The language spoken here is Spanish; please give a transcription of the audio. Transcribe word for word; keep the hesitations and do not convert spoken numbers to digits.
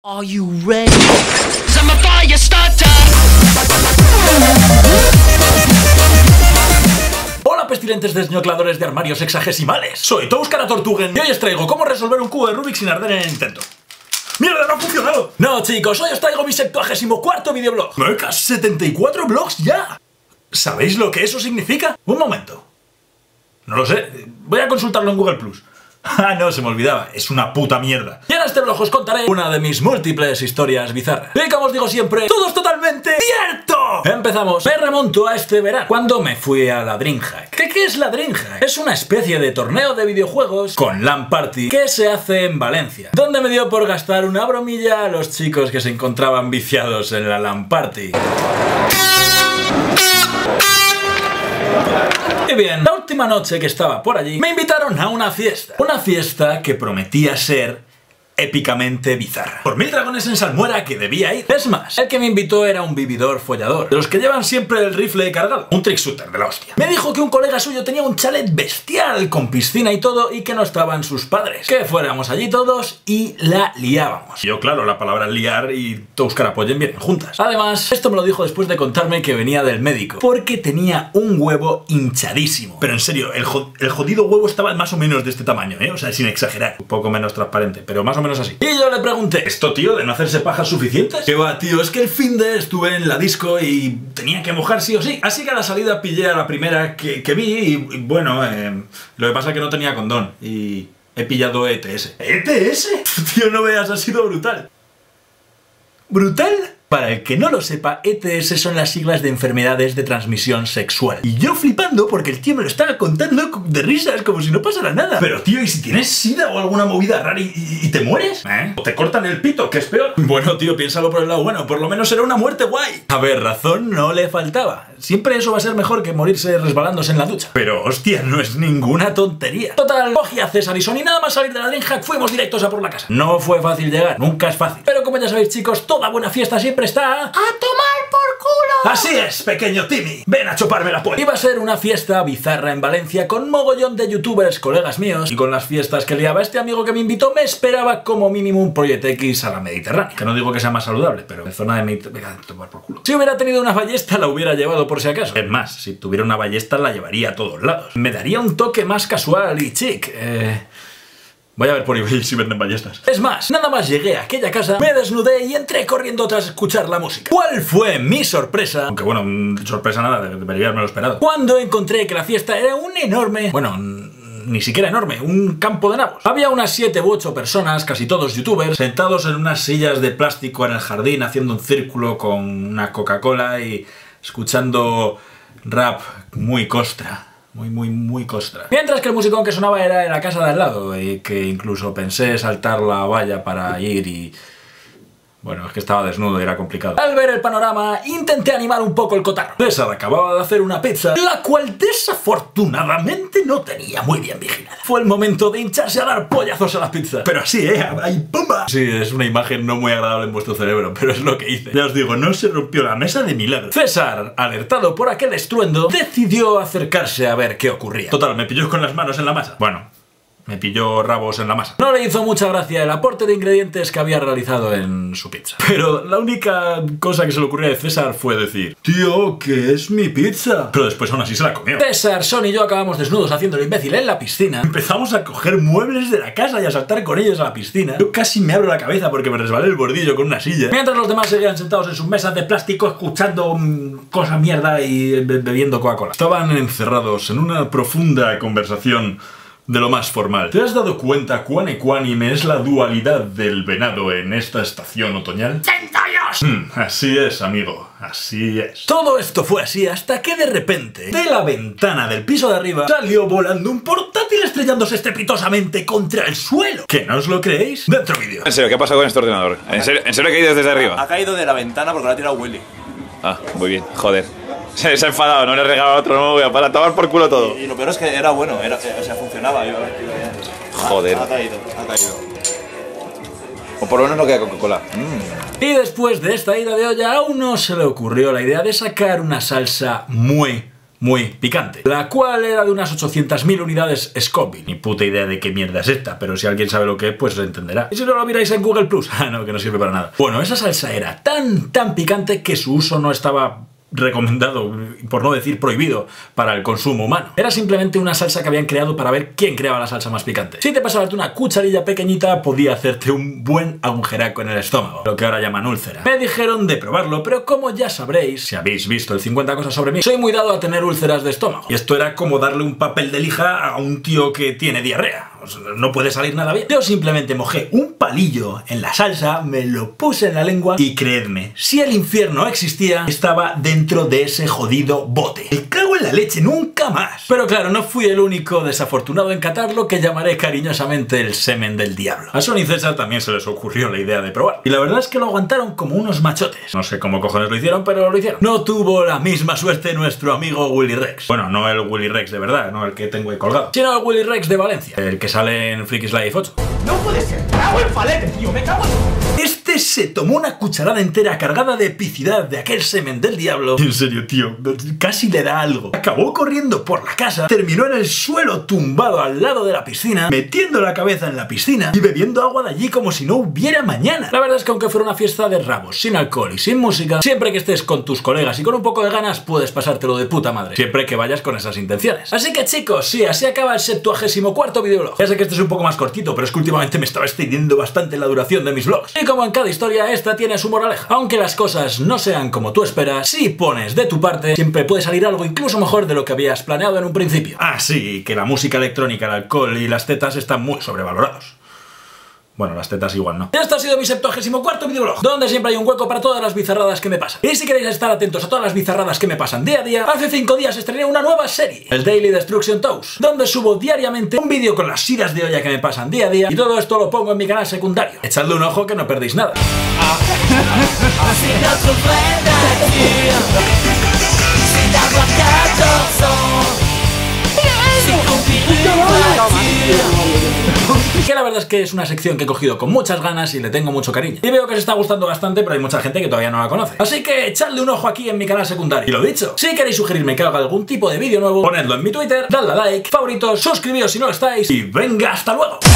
Are you ready? Hola pestilentes desñocladores de armarios sexagesimales. Soy Touskara Tortugen y hoy os traigo cómo resolver un cubo de Rubik sin arder en el intento. ¡Mierda, no ha funcionado! No chicos, hoy os traigo mi septuagésimo cuarto videoblog. ¡Mecas! ¿setenta y cuatro blogs ya? ¿Sabéis lo que eso significa? Un momento. No lo sé, voy a consultarlo en Google plus. Ah, no, se me olvidaba, es una puta mierda. Y en este blog os contaré una de mis múltiples historias bizarras. Y como os digo siempre, todo es totalmente cierto. Empezamos. Me remonto a este verano, cuando me fui a la DreamHack. ¿Qué, qué es la DreamHack? Es una especie de torneo de videojuegos con LAN Party que se hace en Valencia, donde me dio por gastar una bromilla a los chicos que se encontraban viciados en la LAN Party. Y bien, la última noche que estaba por allí, me invitaron a una fiesta. Una fiesta que prometía ser épicamente bizarra. Por mil dragones en salmuera que debía ir. Es más, el que me invitó era un vividor follador, de los que llevan siempre el rifle cargado. Un trick shooter de la hostia. Me dijo que un colega suyo tenía un chalet bestial, con piscina y todo, y que no estaban sus padres. Que fuéramos allí todos y la liábamos. Yo, claro, la palabra liar y Touskara apoyen vienen juntas. Además, esto me lo dijo después de contarme que venía del médico, porque tenía un huevo hinchadísimo. Pero en serio, el, jod el jodido huevo estaba más o menos de este tamaño, ¿eh? O sea, sin exagerar. Un poco menos transparente, pero más o menos así. Y yo le pregunté, ¿esto, tío, de no hacerse pajas suficientes? Que va, tío, es que el finde estuve en la disco y tenía que mojar sí o sí. Así que a la salida pillé a la primera que, que vi y, y bueno, eh, lo que pasa es que no tenía condón y he pillado E T S. ¿E T S? Tío, no veas, ha sido brutal. ¿Brutal? Para el que no lo sepa, E T S son las siglas de enfermedades de transmisión sexual. Y yo flipando porque el tío me lo estaba contando de risas, como si no pasara nada. Pero tío, ¿y si tienes sida o alguna movida rara y, y, y te mueres? ¿Eh? ¿O te cortan el pito, que es peor? Bueno, tío, piénsalo por el lado bueno, por lo menos será una muerte guay. A ver, razón no le faltaba. Siempre eso va a ser mejor que morirse resbalándose en la ducha. Pero hostia, no es ninguna tontería. Total, cogí a César y Sony, nada más salir de la DreamHack fuimos directos a por la casa. No fue fácil llegar, nunca es fácil. Pero como ya sabéis chicos, toda buena fiesta siempre está a tomar por culo. Así es, pequeño Timmy. Ven a chuparme la polla. Iba a ser una fiesta bizarra en Valencia con mogollón de youtubers, colegas míos, y con las fiestas que liaba este amigo que me invitó me esperaba como mínimo un Project X a la Mediterránea. Que no digo que sea más saludable, pero en zona de Mediterránea, venga, a tomar por culo. Si hubiera tenido una ballesta la hubiera llevado por si acaso. Es más, si tuviera una ballesta la llevaría a todos lados. Me daría un toque más casual y chic. Eh... Voy a ver por eBay si venden ballestas. Es más, nada más llegué a aquella casa, me desnudé y entré corriendo tras escuchar la música. ¿Cuál fue mi sorpresa? Aunque bueno, sorpresa nada, debería haberme lo esperado. Cuando encontré que la fiesta era un enorme... Bueno, ni siquiera enorme, un campo de nabos. Había unas siete u ocho personas, casi todos youtubers, sentados en unas sillas de plástico en el jardín haciendo un círculo con una Coca-Cola y escuchando rap muy costra. Muy, muy, muy costra. Mientras que el musicón que sonaba era en la casa de al lado y que incluso pensé saltar la valla para ir y... Bueno, es que estaba desnudo y era complicado. Al ver el panorama, intenté animar un poco el cotarro. César acababa de hacer una pizza, la cual desafortunadamente no tenía muy bien vigilada. Fue el momento de hincharse a dar pollazos a la pizza. Pero así, ¿eh? ¡Ay, pumba! Sí, es una imagen no muy agradable en vuestro cerebro, pero es lo que hice. Ya os digo, no se rompió la mesa de milagro. César, alertado por aquel estruendo, decidió acercarse a ver qué ocurría. Total, me pilló con las manos en la masa. Bueno... Me pilló rabos en la masa. No le hizo mucha gracia el aporte de ingredientes que había realizado en su pizza. Pero la única cosa que se le ocurrió a César fue decir: tío, ¿qué es mi pizza? Pero después aún así se la comió. César, Son y yo acabamos desnudos haciendo el imbécil en la piscina. Empezamos a coger muebles de la casa y a saltar con ellos a la piscina. Yo casi me abro la cabeza porque me resbalé el bordillo con una silla. Mientras los demás seguían sentados en sus mesas de plástico escuchando mmm, cosa mierda y be bebiendo Coca-Cola. Estaban encerrados en una profunda conversación de lo más formal. ¿Te has dado cuenta cuán ecuánime es la dualidad del venado en esta estación otoñal? ¡Centollos! Mm, así es, amigo, así es. Todo esto fue así hasta que de repente, de la ventana del piso de arriba, salió volando un portátil estrellándose estrepitosamente contra el suelo. ¿Que no os lo creéis? Dentro vídeo. En serio, ¿qué ha pasado con este ordenador? ¿En serio, ¿En serio ha caído desde arriba? Ha caído de la ventana porque lo ha tirado Willy. Ah, muy bien, joder. Se, se ha enfadado, no le he regalado otro nuevo para tomar por culo todo. Y, y lo peor es que era bueno, era, o sea, funcionaba. Yo, joder. Ha, ha caído, ha caído. O por lo menos no queda Coca-Cola. Mm. Y después de esta ida de olla, a uno se le ocurrió la idea de sacar una salsa muy, muy picante, la cual era de unas ochocientas mil unidades Scoville. Ni puta idea de qué mierda es esta, pero si alguien sabe lo que es, pues se entenderá. Y si no lo miráis en Google Plus, ah no, que no sirve para nada. Bueno, esa salsa era tan, tan picante que su uso no estaba recomendado, por no decir prohibido, para el consumo humano. Era simplemente una salsa que habían creado para ver quién creaba la salsa más picante. Si te pasabas una cucharilla pequeñita, podía hacerte un buen agujeraco en el estómago, lo que ahora llaman úlcera. Me dijeron de probarlo, pero como ya sabréis, si habéis visto el cincuenta cosas sobre mí, soy muy dado a tener úlceras de estómago. Y esto era como darle un papel de lija a un tío que tiene diarrea. No puede salir nada bien. Yo simplemente mojé un palillo en la salsa, me lo puse en la lengua y creedme, si el infierno existía, estaba dentro de ese jodido bote. Me cago en la leche, nunca más. Pero claro, no fui el único desafortunado en catar lo que llamaré cariñosamente el semen del diablo. A Son y César también se les ocurrió la idea de probar. Y la verdad es que lo aguantaron como unos machotes. No sé cómo cojones lo hicieron, pero lo hicieron. No tuvo la misma suerte nuestro amigo Willy Rex. Bueno, no el Willy Rex de verdad, no el que tengo ahí colgado, sino el Willy Rex de Valencia, el que sale en Freaky's Life ocho. ¡No puede ser! ¡Me cago en falete, tío! ¡Me cago en... Este se tomó una cucharada entera cargada de epicidad de aquel semen del diablo. En serio, tío, casi le da algo. Acabó corriendo por la casa, terminó en el suelo tumbado al lado de la piscina, metiendo la cabeza en la piscina y bebiendo agua de allí como si no hubiera mañana. La verdad es que aunque fuera una fiesta de rabos, sin alcohol y sin música, siempre que estés con tus colegas y con un poco de ganas, puedes pasártelo de puta madre. Siempre que vayas con esas intenciones. Así que chicos, sí, así acaba el septuagésimo cuarto videoblog. Ya sé que este es un poco más cortito, pero es que últimamente me estaba extendiendo bastante la duración de mis vlogs. Y como en cada historia, esta tiene su moraleja. Aunque las cosas no sean como tú esperas, si pones de tu parte, siempre puede salir algo incluso mejor de lo que habías planeado en un principio. Ah, sí, que la música electrónica, el alcohol y las tetas están muy sobrevalorados. Bueno, las tetas igual no. Este ha sido mi septuagésimo cuarto videoblog, donde siempre hay un hueco para todas las bizarradas que me pasan. Y si queréis estar atentos a todas las bizarradas que me pasan día a día, hace cinco días estrené una nueva serie, el Daily Destruction Toast, donde subo diariamente un vídeo con las idas de olla que me pasan día a día, y todo esto lo pongo en mi canal secundario. Echadle un ojo que no perdéis nada. Que la verdad es que es una sección que he cogido con muchas ganas y le tengo mucho cariño. Y veo que os está gustando bastante, pero hay mucha gente que todavía no la conoce. Así que echadle un ojo aquí en mi canal secundario. Y lo dicho, si queréis sugerirme que haga algún tipo de vídeo nuevo, ponedlo en mi Twitter, dadle a like, favoritos, suscribíos si no lo estáis y venga, hasta luego.